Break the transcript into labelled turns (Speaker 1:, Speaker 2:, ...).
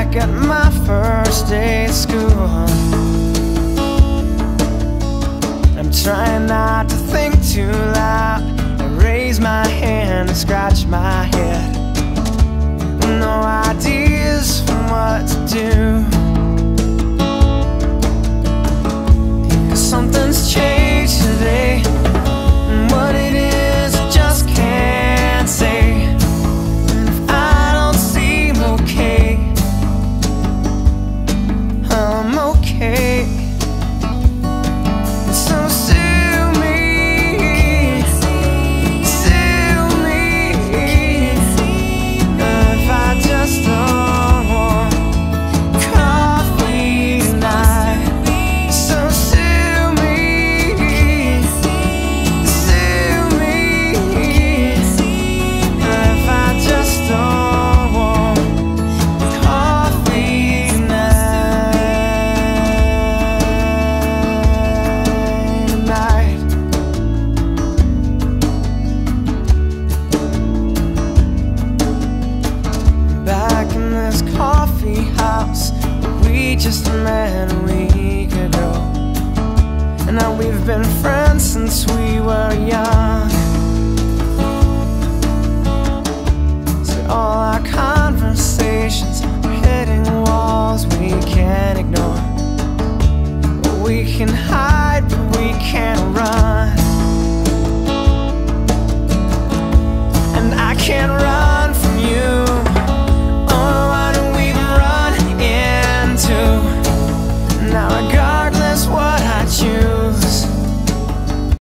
Speaker 1: back at my first day at school. I'm trying not to think too loud. I raise my hand and scratch my head. No ideas for what to do, 'cause something's changed today, and what it is I just can't say. And if I don't seem okay, I'm okay. So sue me, sue me, if I just don't want coffee tonight. So sue me, sue me, if I just don't want coffee tonight. Back in this coffee house we just met a week ago, and now we've been friends since we were young. So all our conversations are hitting walls we can't ignore, but we can hide